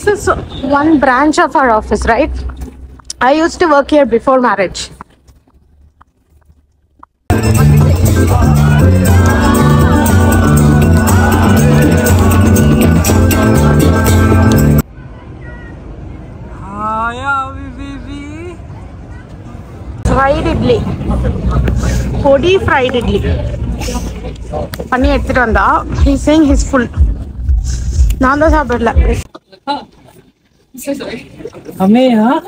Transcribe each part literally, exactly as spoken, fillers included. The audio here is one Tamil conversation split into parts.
This is one branch of our office, right? I used to work here before marriage. Fried idli. Podi fried idli. Pani எடுத்துட்டு வந்தா. He's saying he's full. நான் தான் சாப்பிடல. हमें यहाँ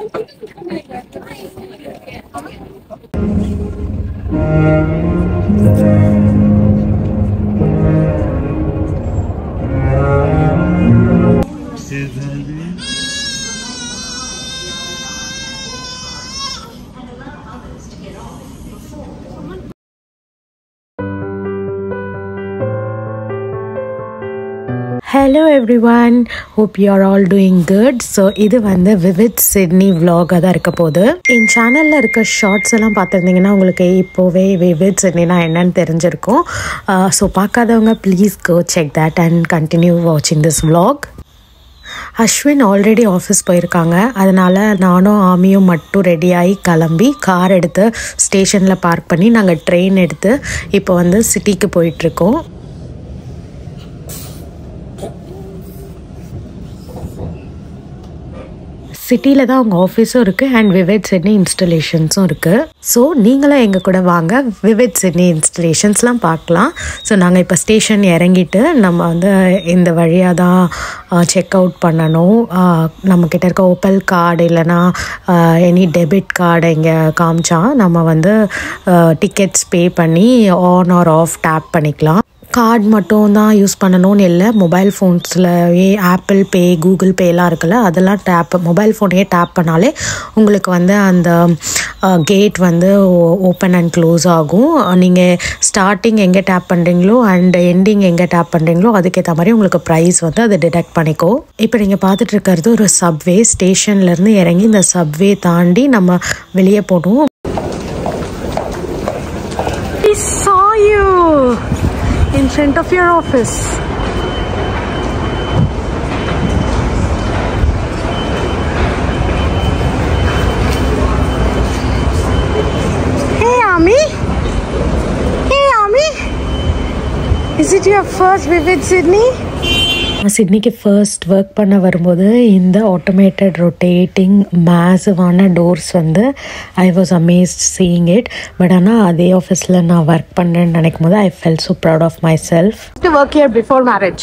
Hello everyone, hope you are all doing good. So இது வந்து Vivid Sydney vlog தான் இருக்க போகுது. என் சேனலில் இருக்க ஷார்ட்ஸ் எல்லாம் பார்த்துருந்தீங்கன்னா உங்களுக்கு இப்போவே Vivid Sydneyனா என்னன்னு தெரிஞ்சிருக்கும். ஸோ பார்க்காதவங்க please go check that and continue வாட்சிங் this vlog. Ashwin already office போயிருக்காங்க, அதனால் நானும் ஆமியும் மட்டும் ரெடியாகி கிளம்பி கார் எடுத்து ஸ்டேஷனில் பார்க் பண்ணி நாங்கள் ட்ரெயின் எடுத்து இப்போ வந்து சிட்டிக்கு போயிட்டுருக்கோம். சிட்டியில் தான் அவங்க ஆஃபீஸும் இருக்குது அண்ட் விவிட் சிட்னி இன்ஸ்டலேஷன்ஸும் இருக்குது. ஸோ நீங்களும் எங்கள் கூட வாங்க, விவிட் சிட்னி இன்ஸ்டலேஷன்ஸ்லாம் பார்க்கலாம். ஸோ நாங்கள் இப்போ ஸ்டேஷன் இறங்கிட்டு நம்ம வந்து இந்த வழியாக தான் செக் அவுட் பண்ணணும். நம்மக்கிட்ட இருக்க ஓப்பல் கார்டு இல்லைனா எனி டெபிட் கார்டை இங்கே காமிச்சா நம்ம வந்து டிக்கெட்ஸ் பே பண்ணி ஆன் ஆர் ஆஃப் டேப் பண்ணிக்கலாம். கார்டு மட்டும் தான் யூஸ் பண்ணணும்னு இல்லை, மொபைல் ஃபோன்ஸ்லயே ஆப்பிள் பே, கூகுள் பேலாம் இருக்குல்ல, அதெல்லாம் டேப் மொபைல் ஃபோனையே டேப் பண்ணாலே உங்களுக்கு வந்து அந்த கேட் வந்து ஓப்பன் அண்ட் க்ளோஸ் ஆகும். நீங்கள் ஸ்டார்டிங் எங்கே டேப் பண்ணுறீங்களோ அண்ட் எண்டிங் எங்கே டேப் பண்ணுறீங்களோ அதுக்கேற்ற மாதிரி உங்களுக்கு ப்ரைஸ் வந்து அதை டிடெக்ட் பண்ணிக்கோ. இப்போ நீங்கள் பார்த்துட்டு இருக்கிறது ஒரு சப்வே. ஸ்டேஷன்லேருந்து இறங்கி இந்த சப்வே தாண்டி நம்ம வெளியே போகணும். In front of your office. Hey Ami. Hey Ami. Is it your first Vivid Sydney? சிட்னிக்கு ஃபர்ஸ்ட் ஒர்க் பண்ண வரும்போது இந்த ஆட்டோமேட்டட் ரொட்டேட்டிங் மேசிவான டோர்ஸ் வந்து I was amazed seeing it. But ஆனால் அதே ஆஃபீஸில் நான் ஒர்க் பண்ணுறேன்னு நினைக்கும் போது I felt so proud of myself. To work here before marriage.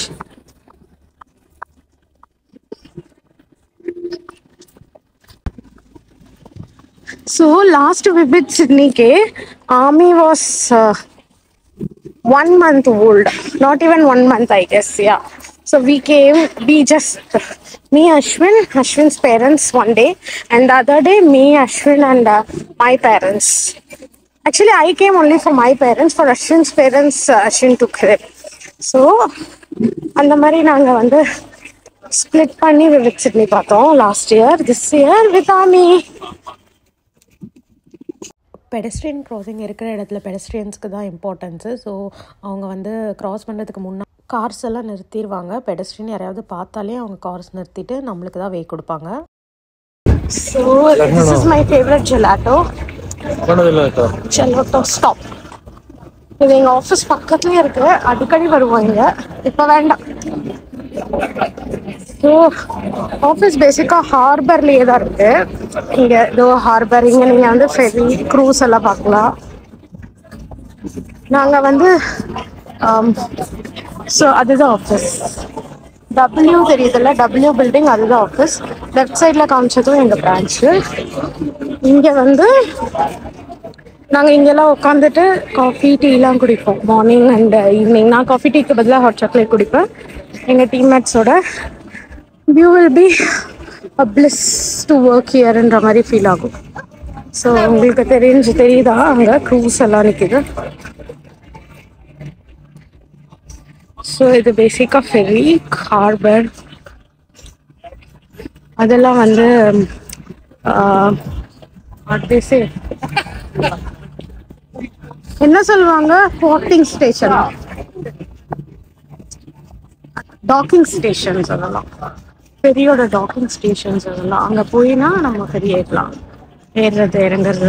So last Vivid Sydney ke Ami was uh, one month old, not even one month I guess. Yeah. So we came, we just, me, Ashwin, Ashwin's parents one day, and the other day me, Ashwin and uh, my parents. Actually, I came only for my parents. For Ashwin's parents, uh, Ashwin took them. So, and the mari naanga vandu split panni Vivid Sydney paathom last year. This year with Ami. Pedestrian crossing இருக்கிற இடத்துல பெடஸ்ட்ரியன்ஸ்க்கு தான் இம்பார்ட்டன்ஸு. ஸோ அவங்க வந்து க்ராஸ் பண்ணுறதுக்கு முன்னாடி கார்ஸ் எல்லாம் நிறுத்திடுவாங்க. பெடஸ்ட்ரியன் யாரையாவது பார்த்தாலே அவங்க கார்ஸ் நிறுத்திட்டு நம்மளுக்கு தான் வே கொடுப்பாங்க. So this is my favorite gelato. Gelato stop. இது எங்கள் ஆஃபீஸ் பக்கத்துலேயே இருக்குது, அடிக்கடி வருவோம் இங்கே. இப்போ வேண்டாம். ஸோ ஆஃபீஸ் பேசிக்காக ஹார்பர்லேயே தான் இருக்குது. இங்கே ஏதோ ஹார்பர், இங்கே நீங்கள் வந்து ஃபெரி க்ரூஸ் எல்லாம் பார்க்கலாம். நாங்கள் வந்து ஸோ அதுதான் ஆஃபீஸ். டபிள்யூ தெரியுதுல்ல, டபிள்யூ பில்டிங், அதுதான் ஆஃபீஸ். லெஃப்ட் சைடில் காமிச்சதும் எங்கள் பிரான்ச்சு. இங்கே வந்து நாங்கள் இங்கெல்லாம் உட்காந்துட்டு காஃபி டீலாம் குடிப்போம் மார்னிங் அண்ட் ஈவினிங். நான் காஃபி டீக்கு பதிலாக ஹாட் சாக்லேட் குடிப்பேன். எங்கள் டீம்மேட்ஸோட view will be a bliss to work ஹியர்ன்ற மாதிரி ஃபீல் ஆகும். ஸோ உங்களுக்கு தெரிஞ்சு தெரியுதா அங்கே க்ரூஸ் எல்லாம் நிற்கிது. ஸோ இது பேசிக்காக ஃபெரி, ஹார்பர், அதெல்லாம் வந்து பேசி என்ன சொல்லுவாங்க, போர்ட்டிங் ஸ்டேஷன், டாக்கிங் ஸ்டேஷன் சொல்லலாம். பெரியோட டாக்கிங் ஸ்டேஷன்ஸ் அதெல்லாம் அங்கே போயினா நம்ம ஃபெரி ஏறலாம், ஏறுறது இறங்குறது.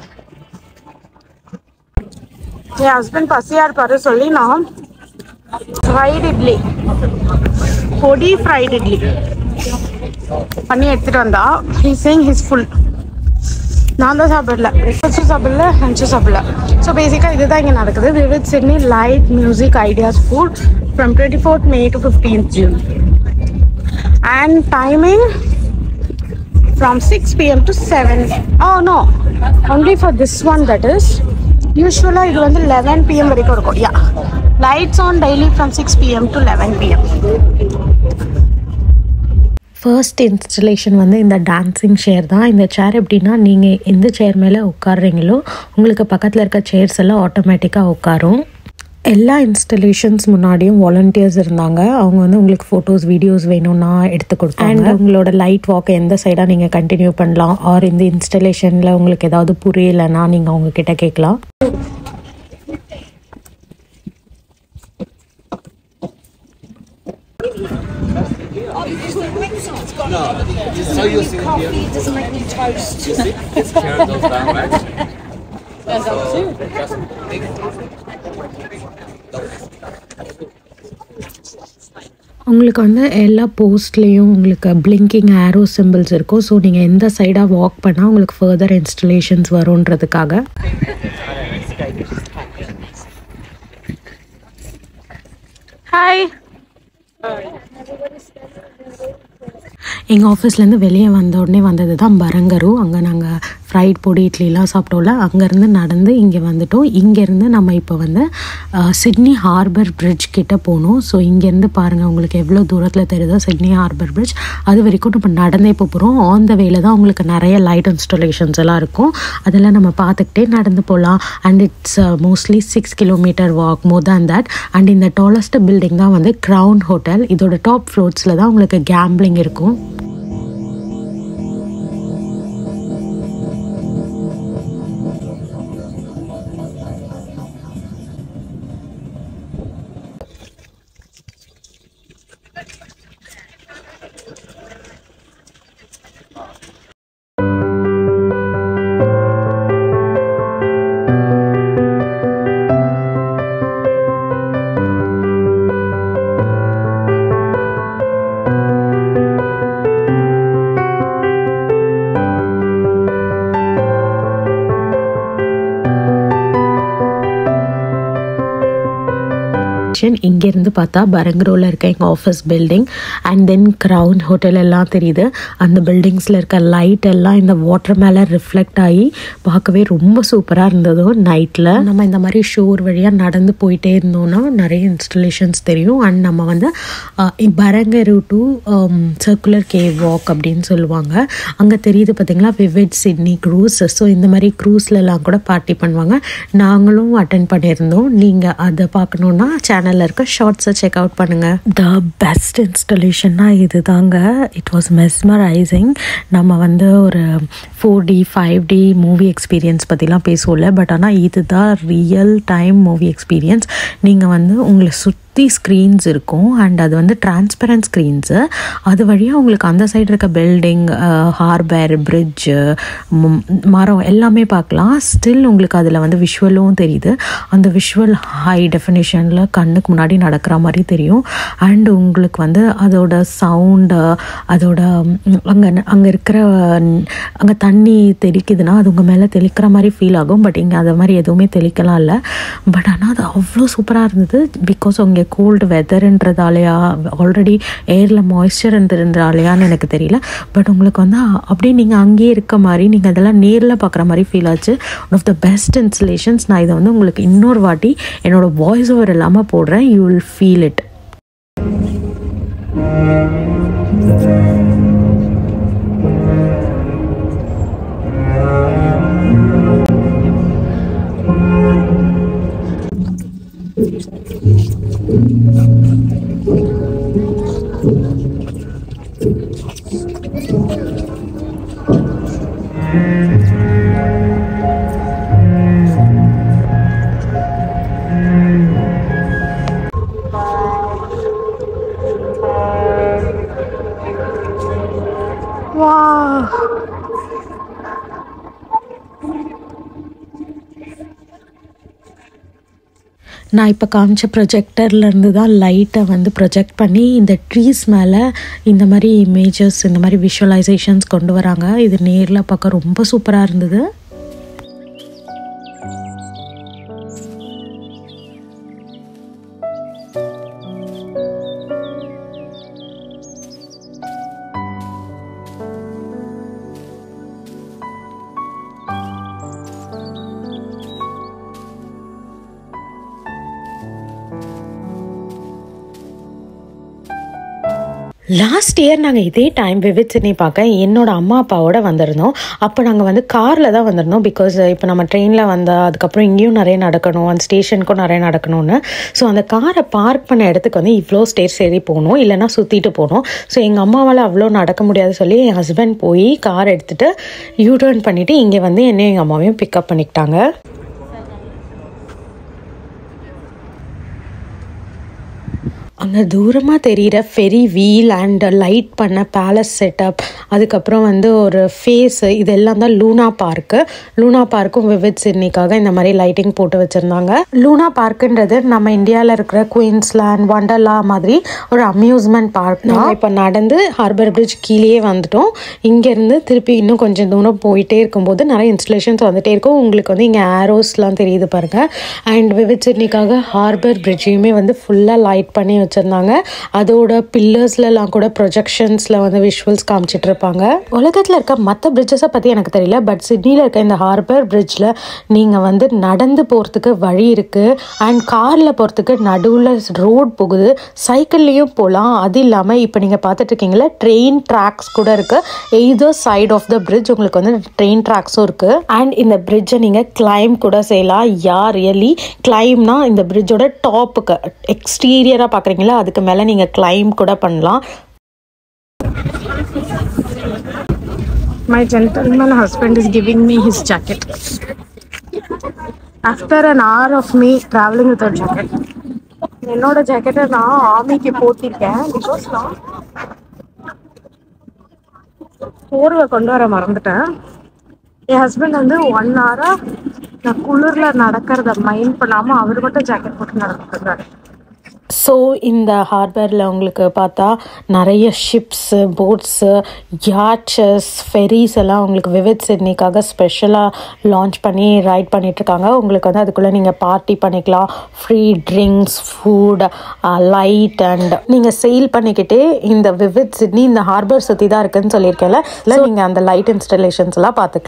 என் ஹஸ்பண்ட் பசியா இருப்பாரு சொல்லி நான் ஃப்ரைட் இட்லி, பொடி ஃப்ரைட் இட்லி பண்ணி எடுத்துட்டு வந்தா ஹீஸ் சேயிங் ஹிஸ் ஃபுல். நான் தான் சாப்பிடல, பிரேக்ஃபாஸ்ட்டும் சாப்பிடல, லஞ்சும் சாப்பிடல. ஸோ பேசிக்காக இதுதான் இங்கே நடக்குது. Vivid Sydney light music ideas food from twenty fourth May to fifteenth June and timing from six p m to seven. Oh no, only for this one that is. Usually இது வந்து eleven p m வரைக்கும் இருக்கும். Yeah, lights on daily from six p m to eleven p m. First installation வந்து இந்த டான்ஸிங் சேர் தான். இந்த சேர் எப்படின்னா நீங்கள் எந்த சேர் மேலே உட்காடுறீங்களோ உங்களுக்கு பக்கத்தில் இருக்க சேர்ஸ் எல்லாம் ஆட்டோமேட்டிக்காக உட்காரும். எல்லா இன்ஸ்டலேஷன்ஸ் முன்னாடியும் வாலண்டியர்ஸ் இருந்தாங்க. அவங்க வந்து உங்களுக்கு ஃபோட்டோஸ் வீடியோஸ் வேணும்னா எடுத்து கொடுத்தாங்க. அண்ட் உங்களோட லைட் வாக்கை எந்த சைடாக நீங்கள் கண்டினியூ பண்ணலாம், ஆர் இந்த இன்ஸ்டலேஷனில் உங்களுக்கு ஏதாவது புரியலைன்னா நீங்கள் அவங்கக்கிட்ட கேட்கலாம். No, so you see coffee doesn't make me toast. You see, this carrot goes down, right? There's that too. உங்களுக்கு வந்து எல்லா போஸ்ட்லேயும் உங்களுக்கு பிளிங்கிங் ஆரோ சிம்பிள்ஸ் இருக்கும். ஸோ நீங்கள் எந்த சைடாக வாக் பண்ணால் உங்களுக்கு ஃபர்தர் இன்ஸ்டலேஷன்ஸ் வரும்ன்றதுக்காக. ஹாய். எங்கள் ஆஃபீஸ்லேருந்து வெளியே வந்த உடனே வந்தது தான் பரங்கரு. அங்கே நாங்கள் ஃப்ரைட் பொடி இட்லிலாம் சாப்பிட்டோம்ல, அங்கேருந்து நடந்து இங்கே வந்துட்டோம். இங்கேருந்து நம்ம இப்போ வந்து சிட்னி ஹார்பர் பிரிட்ஜ் கிட்டே போகணும். ஸோ இங்கேருந்து பாருங்கள் உங்களுக்கு எவ்வளோ தூரத்தில் தெரியுதோ சிட்னி ஹார்பர் பிரிட்ஜ். அது வரைக்கும் நம்ம நடந்தே இப்போ போகிறோம். ஆன் த வேல தான் உங்களுக்கு நிறைய லைட் இன்ஸ்டாலேஷன்ஸ் எல்லாம் இருக்கும். அதெல்லாம் நம்ம பார்த்துக்கிட்டே நடந்து போகலாம். And it's mostly six kilometre walk, more than that. And இந்த டாலஸ்ட் பில்டிங் தான் வந்து க்ரவுன் ஹோட்டல். இதோட டாப் ஃப்ளோர்ஸில் தான் உங்களுக்கு கேம்பிளிங் இருக்கும். இங்கேருந்து பார்த்தா பரங்கரோவில் இருக்க எங்கள் office building and then Crown hotel எல்லாம் தெரியுது. அந்த பில்டிங்ஸில் இருக்க லைட் எல்லாம் இந்த வாட்டர் மேலே ரிஃப்ளெக்ட் ஆகி பார்க்கவே ரொம்ப சூப்பராக இருந்ததோ நைட்டில். நம்ம இந்த மாதிரி ஷோர் வழியாக நடந்து போயிட்டே இருந்தோம்னா நிறைய இன்ஸ்டலேஷன்ஸ் தெரியும். அண்ட் நம்ம வந்து Barangaroo to circular quay walk அப்படின்னு சொல்லுவாங்க. அங்கே தெரியுது பார்த்தீங்களா விவிட் சிட்னி க்ரூஸ். ஸோ இந்த மாதிரி க்ரூஸ்லலாம் கூட பார்ட்டி பண்ணுவாங்க. நாங்களும் அட்டென்ட் பண்ணியிருந்தோம். நீங்கள் அதை பார்க்கணுன்னா சேனலில் இருக்க ஷார்ட்ஸை செக் அவுட் பண்ணுங்கள். த பெஸ்ட் இன்ஸ்டலேஷன்னா இது தாங்க. It was mesmerising. நம்ம வந்து ஒரு four D five D movie experience பற்றிலாம் பேசுவோம்ல, பட் ஆனால் இதுதான் ரியல் டைம் மூவி எக்ஸ்பீரியன்ஸ். நீங்கள் வந்து உங்களை சுற்றி ஸ்க்ரீன்ஸ் இருக்கும் அண்ட் அது வந்து டிரான்ஸ்பரண்ட் ஸ்க்ரீன்ஸு. அது வழியாக உங்களுக்கு அந்த சைடு இருக்க பில்டிங், ஹார்பர், பிரிட்ஜு, மரம் எல்லாமே பார்க்கலாம். ஸ்டில் உங்களுக்கு அதில் வந்து விஷுவலும் தெரியுது. அந்த விஷுவல் ஹை டெஃபினேஷனில் கண்ணுக்கு முன்னாடி நடக்கிற மாதிரி தெரியும். அண்ட் உங்களுக்கு வந்து அதோட சவுண்டு, அதோட அங்கே அங்கே இருக்கிற அங்கே தண்ணி தெளிக்குதுன்னா அது உங்கள் மேலே தெளிக்கிற மாதிரி ஃபீல் ஆகும். பட் இங்கே அதை மாதிரி எதுவுமே தெளிக்கலாம் இல்லை. பட் ஆனால் அது அவ்வளோ சூப்பராக இருந்தது. பிகாஸ் உங்கள் கோல்டு வெதர்ன்றதாலையா, ஆல்ரெடி ஏரில் மாய்ஸ்சர் இருந்ததுன்றாலையான்னு எனக்கு தெரியல. பட் உங்களுக்கு வந்து அப்படியே நீங்கள் அங்கேயே இருக்க மாதிரி, நீங்கள் அதெல்லாம் நேரில் பார்க்குற மாதிரி ஃபீல் ஆச்சு. One of the best installations. நான் இதை வந்து உங்களுக்கு இன்னொரு வாட்டி என்னோட வாய்ஸ் ஓவர் இல்லாமல் போடுறேன். You will feel it. Wow. நான் இப்போ காமிச்ச ப்ரொஜெக்டர்லேருந்து தான் லைட்டை வந்து ப்ரொஜெக்ட் பண்ணி இந்த ட்ரீஸ் மேலே இந்த மாதிரி இமேஜஸ் இந்த மாதிரி விஷுவலைசேஷன்ஸ் கொண்டு வராங்க. இது நேரில் பார்க்க ரொம்ப சூப்பராக இருந்தது. லாஸ்ட் இயர் நாங்கள் இதே டைம் விவிட் சிட்னி பார்க்க என்னோட அம்மா அப்பாவோட வந்திருந்தோம். அப்போ நாங்கள் வந்து காரில் தான் வந்திருந்தோம். பிகாஸ் இப்போ நம்ம ட்ரெயினில் வந்தால் அதுக்கப்புறம் இங்கேயும் நிறைய நடக்கணும், அந்த ஸ்டேஷனுக்கும் நிறைய நடக்கணும்னு. ஸோ அந்த காரை பார்க் பண்ண இடத்துக்கு வந்து இவ்வளோ ஸ்டேர்ஸ் ஏறி போகணும், இல்லைனா சுற்றிட்டு போகணும். ஸோ எங்கள் அம்மாவால் அவ்வளோ நடக்க முடியாது சொல்லி என் ஹஸ்பண்ட் போய் கார் எடுத்துகிட்டு யூ டர்ன் பண்ணிவிட்டு இங்கே வந்து என்னையும் எங்கள் அம்மாவையும் பிக்கப் பண்ணிக்கிட்டாங்க. அங்கே தூரமாக தெரிகிற ஃபெரி வீல் அண்ட் லைட் பண்ண பேலஸ் செட்டப், அதுக்கப்புறம் வந்து ஒரு ஃபேஸு, இதெல்லாம் தான் லூனா பார்க்கு. லூனா பார்க்கும் விவிட் சிட்னிக்காக இந்த மாதிரி லைட்டிங் போட்டு வச்சுருந்தாங்க. லூனா பார்க்குன்றது நம்ம இந்தியாவில் இருக்கிற குயின்ஸ்லேண்ட் வண்டர்லா மாதிரி ஒரு அம்யூஸ்மெண்ட் பார்க் தான். இப்போ நடந்து ஹார்பர் பிரிட்ஜ் கீழே வந்துட்டோம். இங்கேருந்து திருப்பி இன்னும் கொஞ்சம் தூரம் போயிட்டே இருக்கும்போது நிறைய இன்ஸ்டலேஷன்ஸ் வந்துகிட்டே இருக்கும். உங்களுக்கு வந்து இங்கே ஆரோஸ்லாம் தெரியுது பாருங்கள். அண்ட் விவிட் சிட்னிக்காக ஹார்பர் பிரிட்ஜையுமே வந்து ஃபுல்லாக லைட் பண்ணி வச்சிருந்தாங்க. அதோட பில்லர்ஸ்லாம் கூட ப்ரொஜெக்ஷன்ஸ்ல வந்து விஷுவல்ஸ் காமிச்சிட்டு இருப்பாங்க. உலகத்தில் இருக்க மற்ற பிரிட்ஜஸை பற்றி எனக்கு தெரியல, பட் சிட்னியில் இருக்க இந்த ஹார்பர் பிரிட்ஜில் நீங்கள் வந்து நடந்து போகிறதுக்கு வழி இருக்குது. அண்ட் காரில் போகிறதுக்கு நடுவில் ரோட் போகுது, சைக்கிள்லேயும் போகலாம். அது இல்லாமல் இப்போ நீங்கள் பார்த்துட்டு இருக்கீங்களா ட்ரெயின் ட்ராக்ஸ் கூட இருக்குது. Either side of the bridge உங்களுக்கு வந்து ட்ரெயின் ட்ராக்ஸும் இருக்குது. அண்ட் இந்த பிரிட்ஜை நீங்கள் கிளைம் கூட செய்யலாம். யா ரியலி கிளைம்னா இந்த பிரிட்ஜோட டாப்புக்கு எக்ஸ்டீரியராக பார்க்குறீங்களா, அதுக்கு மேலே நீங்கள் கிளைம் கூட பண்ணலாம். My gentleman husband is giving me his jacket after an hour of me traveling with a jacket. என்னோட ஜாக்கெட்டை நான் ஆர்மிக்கு போட்டிருக்கேன். பிகாஸ் நான் போர்வை கொண்டு வர மறந்துட்டேன். என் ஹஸ்பண்ட் வந்து ஒன் ஹவராக நான் குளிரில் நடக்கிறத மைண்ட் பண்ணாமல் அவர் மட்டும் ஜாக்கெட் போட்டு நடந்துட்டு இருந்தாரு. ஸோ இந்த ஹார்பரில் உங்களுக்கு பார்த்தா நிறைய ஷிப்ஸு, போட்ஸு, யாட்சஸ், ஃபெரிஸ் எல்லாம் உங்களுக்கு விவிட் சிட்னிக்காக ஸ்பெஷலாக லான்ச் பண்ணி ரைட் பண்ணிகிட்ருக்காங்க. உங்களுக்கு வந்து அதுக்குள்ளே நீங்கள் பார்ட்டி பண்ணிக்கலாம், free drinks, food, light and நீங்கள் செயில் பண்ணிக்கிட்டே இந்த விவிட் சிட்னி இந்த ஹார்பர் சுற்றி தான் இருக்குதுன்னு சொல்லியிருக்கேன்ல, இல்லை நீங்கள் அந்த லைட் இன்ஸ்டலேஷன்ஸ் எல்லாம் பார்த்துக்கலாம்.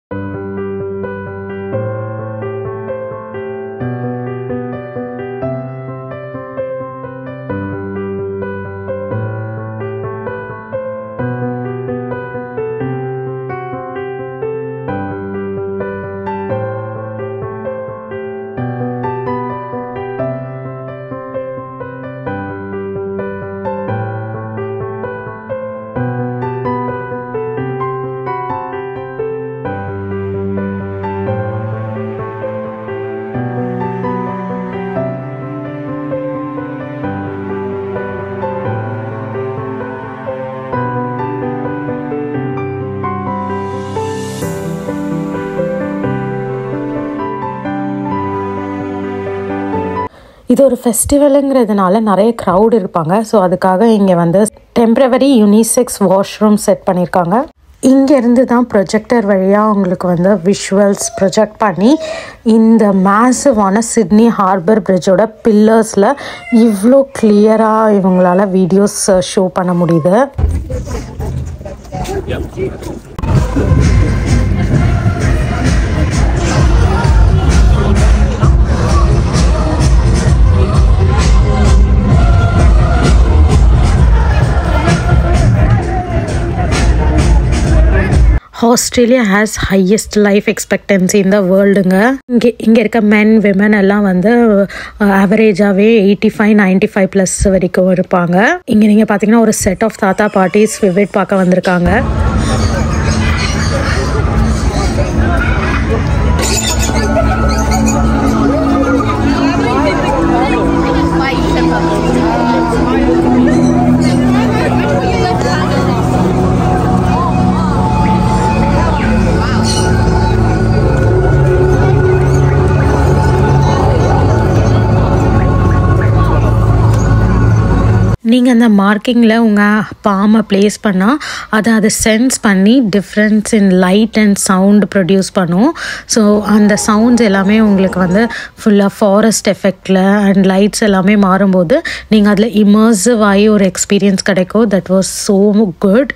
இது ஒரு ஃபெஸ்டிவலுங்கிறதுனால நிறைய க்ரௌட் இருப்பாங்க. ஸோ அதுக்காக இங்கே வந்து டெம்ப்ரவரி யூனிசெக்ஸ் வாஷ்ரூம் செட் பண்ணியிருக்காங்க. இங்கேருந்து தான் ப்ரொஜெக்டர் வழியாக உங்களுக்கு வந்து விஷுவல்ஸ் ப்ரொஜெக்ட் பண்ணி இந்த மேசிவான சிட்னி ஹார்பர் பிரிட்ஜோட பில்லர்ஸில் இவ்வளோ கிளியராக இவங்களால வீடியோஸ் ஷோ பண்ண முடியுது. Australia has highest life expectancy இந்த வேர்ல்டுங்க. இங்கே இங்கே இருக்க மென் விமன் எல்லாம் வந்து ஆவரேஜாகவே eighty five ninety five plus வரைக்கும் இருப்பாங்க. இங்கே நீங்கள் பார்த்தீங்கன்னா ஒரு செட் ஆஃப் தாத்தா பாட்டிஸ் விவிட் பார்க்க வந்திருக்காங்க. நீங்கள் அந்த மார்க்கிங்கில் உங்கள் பாமை ப்ளேஸ் பண்ணால் அதை அதை சென்ஸ் பண்ணி difference in light and sound produce பண்ணும். ஸோ அந்த சவுண்ட்ஸ் எல்லாமே உங்களுக்கு வந்து ஃபுல்லாக ஃபாரஸ்ட் எஃபெக்டில் அண்ட் லைட்ஸ் எல்லாமே மாறும்போது நீங்கள் அதில் இமர்சிவ் ஆகி ஒரு எக்ஸ்பீரியன்ஸ் கிடைக்கும். That was so good.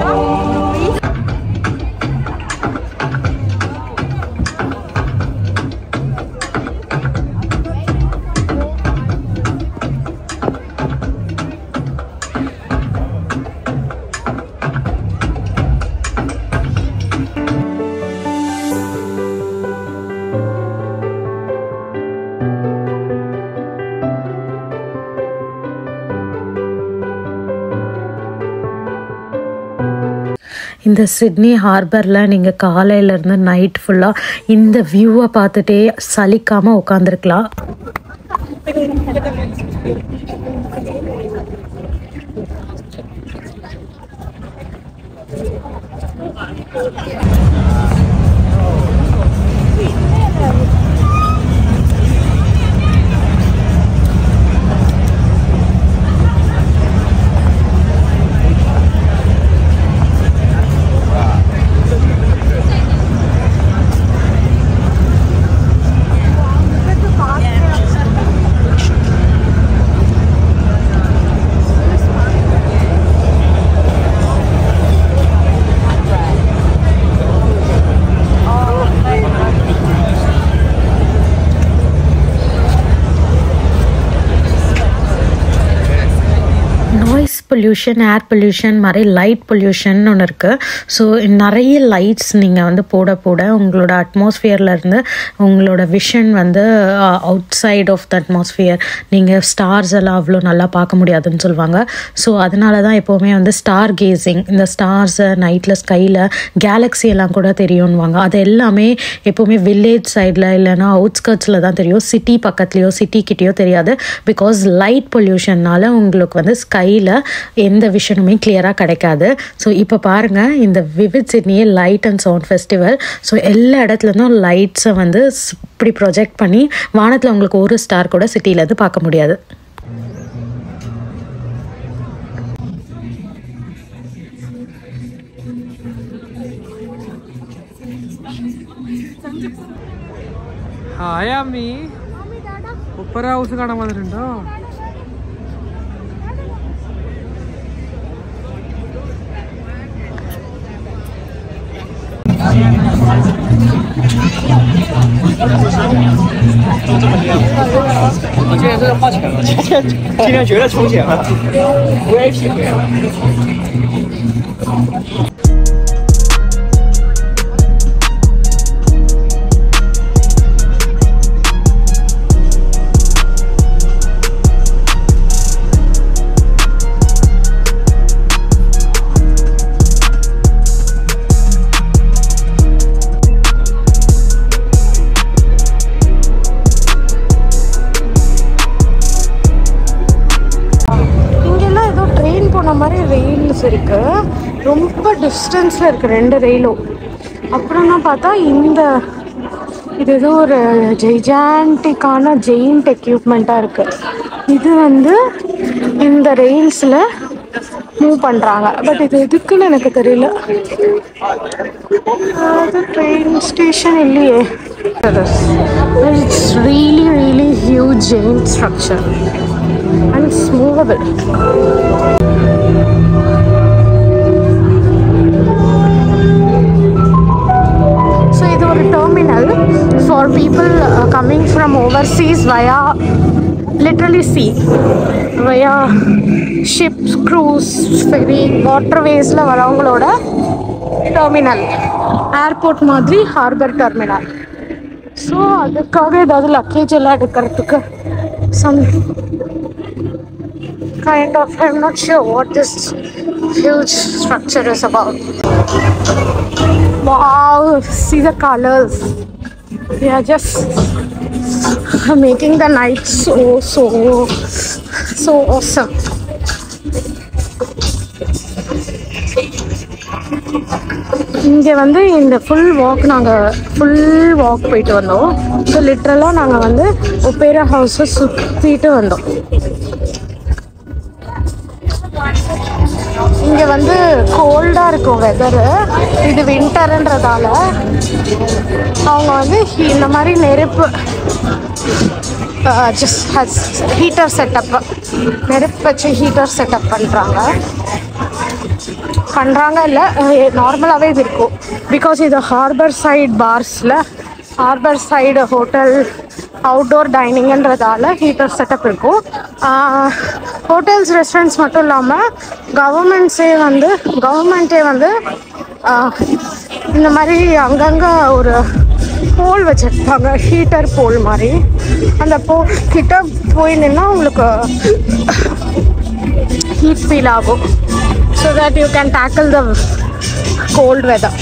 இந்த சிட்னி ஹார்பரில் நீங்கள் காலையிலேருந்து நைட் ஃபுல்லாக இந்த வியூவை பார்த்துட்டே சலிக்காமல் உட்காந்துருக்கலாம். நாய்ஸ் பொல்யூஷன், ஏர் பொல்யூஷன் மாதிரி லைட் பொல்யூஷன் ஒன்று இருக்குது. ஸோ நிறைய லைட்ஸ் நீங்கள் வந்து போட போட உங்களோட அட்மாஸ்ஃபியர்லேருந்து உங்களோட விஷன் வந்து outside of the atmosphere நீங்கள் ஸ்டார்ஸ் எல்லாம் அவ்வளோ நல்லா பார்க்க முடியாதுன்னு சொல்லுவாங்க. ஸோ அதனால தான் எப்போவுமே வந்து ஸ்டார் கேசிங், இந்த ஸ்டார்ஸை நைட்டில் ஸ்கையில் கேலக்ஸி எல்லாம் கூட தெரியும்வாங்க. அது எல்லாமே எப்போவுமே வில்லேஜ் சைடில் இல்லைனா அவுட்ஸ்கர்ட்ஸில் தான் தெரியும். சிட்டி பக்கத்துலேயோ சிட்டிக்கிட்டேயோ தெரியாது. பிகாஸ் லைட் பொல்யூஷன்னால் உங்களுக்கு வந்து ஸ்கையில் எந்த விஷயமுமே கிளியராக கிடைக்காது. ஸோ இப்போ பாருங்கள், இந்த விவிட் சிட்னியே light and sound festival. So எல்லா இடத்துலேருந்தும் லைட்ஸை வந்து இப்படி ப்ரொஜெக்ட் பண்ணி வானத்தில் உங்களுக்கு ஒரு ஸ்டார் கூட சிட்டியிலேருந்து பார்க்க முடியாது. हाय अम्मी, ऊपर हाउस കാണാൻ വന്നിട്ടുണ്ടോ? 我今天真的花钱了，今天今天绝对充钱了 ，V I P 会员。 இருக்கு, ரொம்ப டிஸ்டன்ஸில் இருக்குது ரெண்டு ரெயிலும். அப்புறம் தான் பார்த்தா இந்த இது ஏதோ ஒரு ஜெய்ஜான்டிக்கான ஜெயிண்ட் எக்யூப்மெண்ட்டாக இருக்குது. இது வந்து இந்த ரெயில்ஸில் மூவ் பண்ணுறாங்க. பட் இது எதுக்குன்னு எனக்கு தெரியல. அது ட்ரெயின் ஸ்டேஷன் இல்லையே. It's really really huge giant structure and it's movable. Terminal for people uh, coming from overseas via literally sea, via ships, cruise, ferry, waterways la varavangaloda terminal, airport madri harbor terminal. So adukkaga edavadhu luggage ella edukkaradhukku some kind of, I'm not sure what this huge structure is about. Wow, see the colors. They are just making the night so so so awesome. இங்கே வந்து இந்த ஃபுல் வாக் நாங்கள் ஃபுல் வாக் போயிட்டு வந்தோம். ஸோ லிட்ரலாக நாங்கள் வந்து ஒப்பேரா ஹவுஸை சுற்றிட்டு வந்தோம். இங்கே வந்து கோல்டாக இருக்கும் வெதரு. இது வின்டருன்றதால அவங்க வந்து இந்த மாதிரி நெருப்பு ஜஸ்ட் ஹஸ் ஹீட்டர் செட்டப் நெருப்பு வச்சு ஹீட்டர் செட்டப் பண்ணுறாங்க பண்ணுறாங்க இல்லை நார்மலாகவே இது இருக்கும். பிகாஸ் இது ஹார்பர் சைட் பார்ஸில் ஹார்பர் சைடு ஹோட்டல் அவுட்டோர் டைனிங்கன்றதால ஹீட்டர் செட்டப் இருக்கும். ஹோட்டல்ஸ் ரெஸ்டாரண்ட்ஸ் மட்டும் இல்லாமல் கவர்மெண்ட்ஸே வந்து கவர்மெண்ட்டே வந்து இந்த மாதிரி அங்கங்கே ஒரு போல் வச்சுருப்பாங்க, ஹீட்டர் போல் மாதிரி. அந்த போ கிட்ட போய் நின்னா உங்களுக்கு ஹீட் ஃபீல் ஆகும். So that you can tackle the cold weather.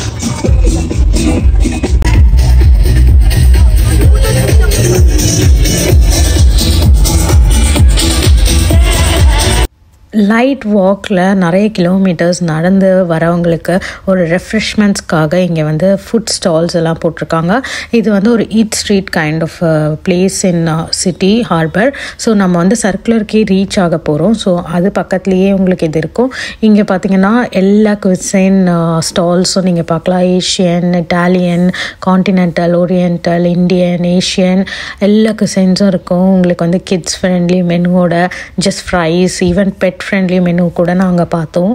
Light வாக்கில் நிறைய கிலோமீட்டர்ஸ் நடந்து வரவங்களுக்கு ஒரு ரெஃப்ரெஷ்மெண்ட்ஸ்க்காக இங்கே வந்து ஃபுட் ஸ்டால்ஸ் எல்லாம் போட்டிருக்காங்க. இது வந்து ஒரு eat street kind of place in city harbour. So நம்ம வந்து சர்க்குலருக்கே ரீச் ஆக போகிறோம். ஸோ அது பக்கத்துலேயே உங்களுக்கு இது இருக்கும். இங்கே பார்த்தீங்கன்னா எல்லா குவிசைன் ஸ்டால்ஸும் நீங்கள் பார்க்கலாம். Asian, Italian, continental, oriental, Indian, Asian எல்லா குவிசைன்ஸும் இருக்கும். உங்களுக்கு வந்து கிட்ஸ் ஃப்ரெண்ட்லி மெனுவோட just fries, even pet friendly menu கூட நாங்கள் பார்த்தோம்.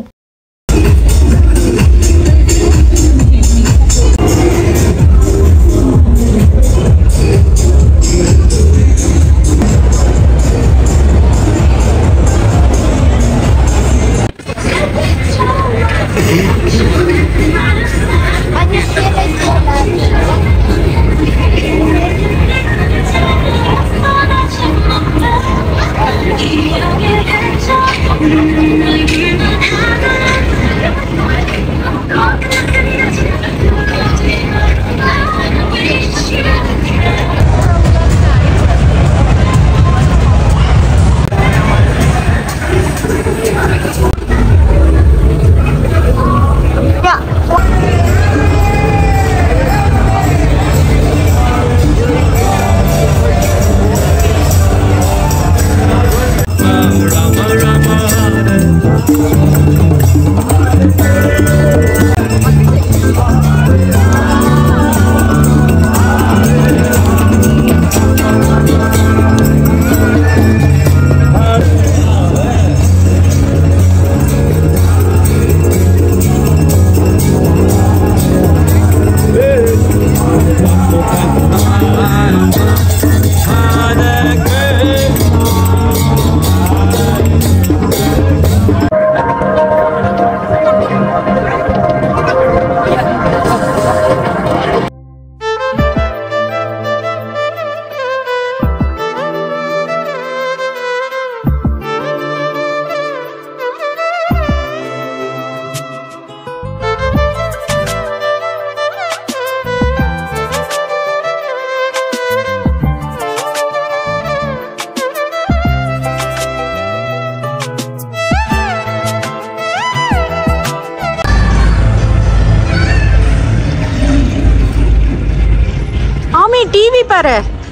டிவி பாரு,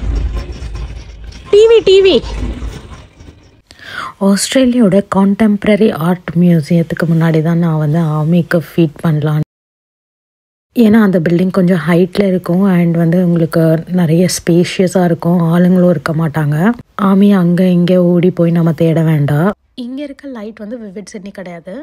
டிவி டிவி. ஆஸ்திரேலியாவோட கான்டெம்ப்ரரி ஆர்ட் மியூசியத்துக்கு முன்னாடி தான் நான் வந்து ஆமிக்கு ஃபீட் பண்ணலான். ஏன்னா அந்த பில்டிங் கொஞ்சம் ஹைட்டில் இருக்கும் அண்ட் வந்து உங்களுக்கு நிறைய ஸ்பேஷியஸாக இருக்கும், ஆளுங்களும் இருக்க மாட்டாங்க. ஆமி அங்கே இங்கே ஓடி போய் நம்ம தேட வேண்டாம். இங்கே இருக்க லைட் வந்து விவிட் சிட்னி கிடையாது.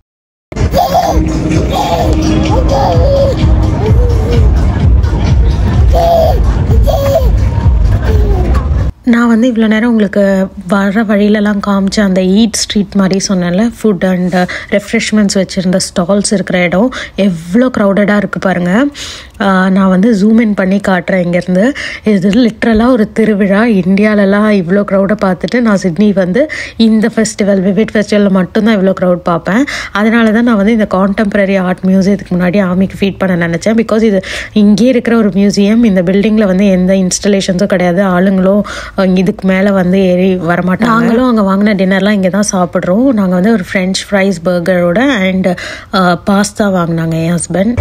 நான் வந்து இவ்வளோ நேரம் உங்களுக்கு வர வழியிலலாம் காமிச்ச அந்த ஈட் ஸ்ட்ரீட் மாதிரி சொன்னேன்ல, ஃபுட் அண்ட் ரெஃப்ரெஷ்மெண்ட்ஸ் வச்சுருந்த ஸ்டால்ஸ் இருக்கிற இடம் எவ்வளோ க்ரௌடடாக இருக்குது பாருங்கள். நான் வந்து ஜூம் இன் பண்ணி காட்டுறேன் இங்கேருந்து. இது லிட்ரலாக ஒரு திருவிழா. இந்தியாவிலலாம் இவ்வளோ க்ரௌடை பார்த்துட்டு நான் சிட்னி வந்து இந்த ஃபெஸ்டிவல் விவிட் ஃபெஸ்டிவலில் மட்டும்தான் இவ்வளோ க்ரௌட் பார்ப்பேன். அதனால தான் நான் வந்து இந்த கான்டெம்ப்ரரி ஆர்ட் மியூசியத்துக்கு முன்னாடி ஆமிக்கு ஃபீட் பண்ண நினச்சேன். பிகாஸ் இது இங்கேயே இருக்கிற ஒரு மியூசியம். இந்த பில்டிங்கில் வந்து எந்த இன்ஸ்டலேஷன்ஸும் கிடையாது, ஆளுங்களும் இதுக்கு மேலே வந்து ஏறி வரமாட்டாங்க. நாங்களும் அங்கே வாங்கின டின்னர்லாம் இங்கே தான் சாப்பிட்றோம். நாங்கள் வந்து ஒரு ஃப்ரெஞ்ச் ஃப்ரைஸ் பர்கரோட அண்ட் பாஸ்தா வாங்கினாங்க என் ஹஸ்பண்ட்.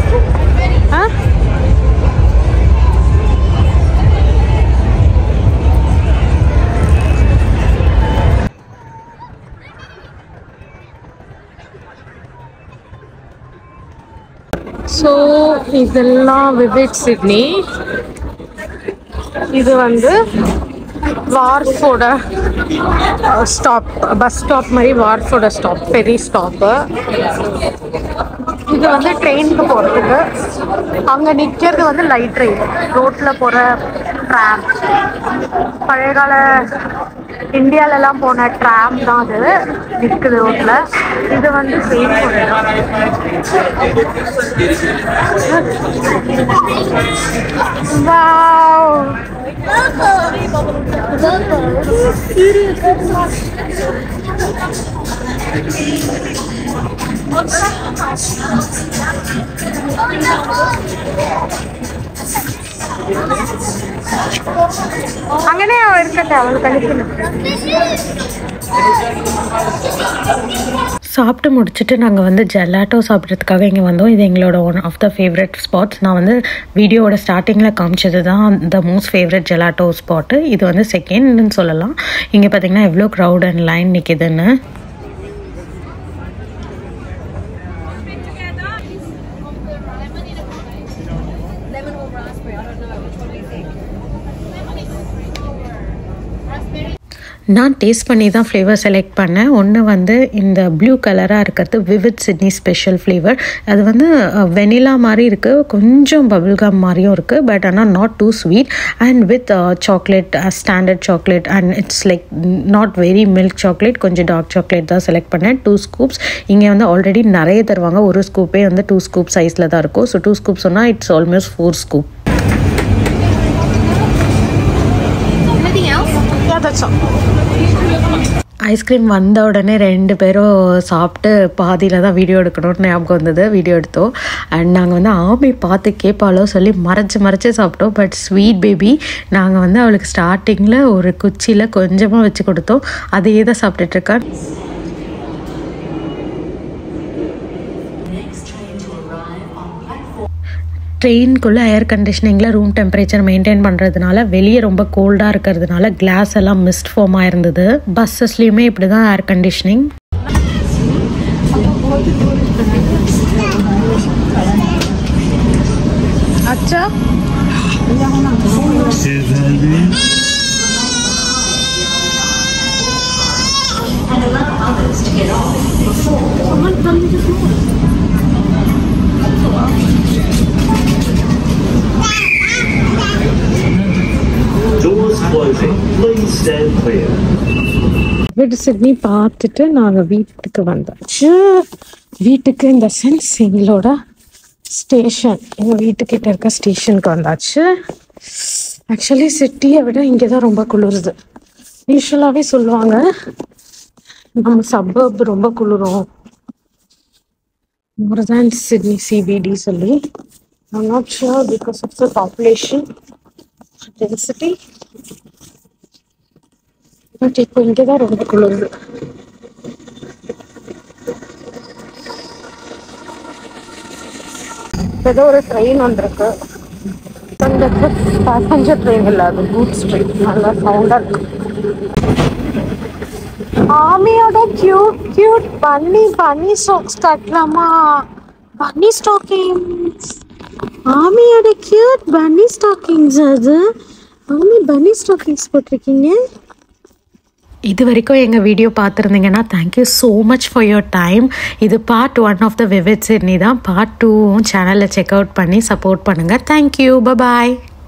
ஸோ இதெல்லாம் விவிட் சிட்னி. இது வந்து வார்ஃபோட ஸ்டாப், பஸ் ஸ்டாப் மாதிரி வார்ஃபோட ஸ்டாப், பெரிய ஸ்டாப்பு. இது வந்து ட்ரெயினுக்கு போகிறதுக்கு. அங்கே நிற்கிறது வந்து லைட் ட்ரெயின், ரோட்டில் போகிற ட்ராம். பழைய கால இந்தியாவிலலாம் போன ட்ராம் தான் அது நிற்குது ரோட்டில். இது வந்து ட்ரெயின் போகிற അങ്ങനെ இருக்கട്ടെ അവൾ കളിക്കുന്നു. சாப்பிட்டு முடிச்சுட்டு நாங்கள் வந்து ஜெலாட்டோ சாப்பிட்றதுக்காக இங்கே வந்தோம். இது எங்களோட one of the favourite spots. நான் வந்து வீடியோவோட ஸ்டார்டிங்கில் காமிச்சது தான் the most favourite gelato spot. இது வந்து செகண்ட்னு சொல்லலாம். இங்கே பார்த்தீங்கன்னா எவ்வளோ க்ரௌட் அண்ட் லைன் நிற்கிதுன்னு. நான் டேஸ்ட் பண்ணி தான் ஃப்ளேவர் செலக்ட் பண்ணேன். ஒன்று வந்து இந்த ப்ளூ கலராக இருக்கிறது விவிட் சிட்னி ஸ்பெஷல் ஃப்ளேவர். அது வந்து வெனிலா மாதிரி இருக்குது, கொஞ்சம் பபிள்கம் மாதிரியும் இருக்குது, பட் ஆனால் not too sweet and with chocolate, standard chocolate and it's like not very milk chocolate, கொஞ்சம் டார்க் சாக்லேட் தான் செலக்ட் பண்ணேன். Two scoops. இங்கே வந்து ஆல்ரெடி நிறைய தருவாங்க. ஒரு ஸ்கூப்பே வந்து டூ ஸ்கூப் சைஸில் தான் இருக்கும். ஸோ டூ ஸ்கூப் சொன்னால் it's almost four scoop. Ice cream வந்த உடனே ரெண்டு பேரும் சாப்பிட்டு பாதியில் தான் வீடியோ எடுக்கணும்னு ஞாபகம் வந்தது. வீடியோ எடுத்தோம். அண்ட் நாங்கள் வந்து ஆமி பார்த்து கேட்பாலோ சொல்லி மறைச்சி மறைச்சி சாப்பிட்டோம். பட் ஸ்வீட் பேபி நாங்கள் வந்து அவளுக்கு ஸ்டார்டிங்கில் ஒரு குச்சியில் கொஞ்சமாக வச்சு கொடுத்தோம். அதையே தான் சாப்பிட்டுட்ருக்கா. ட்ரெயின்குள்ளே ஏர் கண்டிஷனிங்கில் ரூம் டெம்பரேச்சர் மெயின்டைன் பண்ணுறதுனால வெளியே ரொம்ப கோல்டாக இருக்கிறதுனால கிளாஸ் எல்லாம் மிஸ்ட் ஃபார்மாக இருந்தது. பஸ்ஸஸ்லேயுமே இப்படி தான் ஏர் கண்டிஷனிங். அச்சா விவிட் சிட்னி பார்த்துட்டு நாங்கள் வீட்டுக்கு வந்தாச்சு. வீட்டுக்கு இந்த சென்ஸ் எங்களோட ஸ்டேஷன், எங்கள் வீட்டுக்கிட்ட இருக்க ஸ்டேஷனுக்கு வந்தாச்சு. ஆக்சுவலி சிட்டியை விட இங்கே தான் ரொம்ப குளிருது. யூஸ்வலாகவே சொல்லுவாங்க நம்ம சப்பர்ப் ரொம்ப குளிரும் more than Sydney C B D சொல்லி. I'm not sure because of the population density. But இப்போ இங்கே தான் ரொம்ப குளிருது. ஏதோ ஒரு ட்ரெயின் வந்திருக்கு. அந்த பேசஞ்சர் ட்ரெயின் இல்லை, அது கூட்ஸ் ட்ரெயின். நல்லா சவுண்டாக இருக்கு. ஆமியோட கியூட் கியூட் பன்னி பன்னி சாக்ஸ் கட்டலாமா? Bunny stockings. ஆமியோட கியூட் பன்னி ஸ்டாக்கிங்ஸ். அது ஆமி பன்னி ஸ்டாக்கிங்ஸ் போட்டிருக்கீங்க. இது வரைக்கும் எங்கள் வீடியோ பார்த்துருந்தீங்கன்னா thank you so much for your time. இது part one of the Vivid Sydney தான். பார்ட் டூவும் சேனலில் செக் அவுட் பண்ணி சப்போர்ட் பண்ணுங்கள். தேங்க்யூ. பாய்.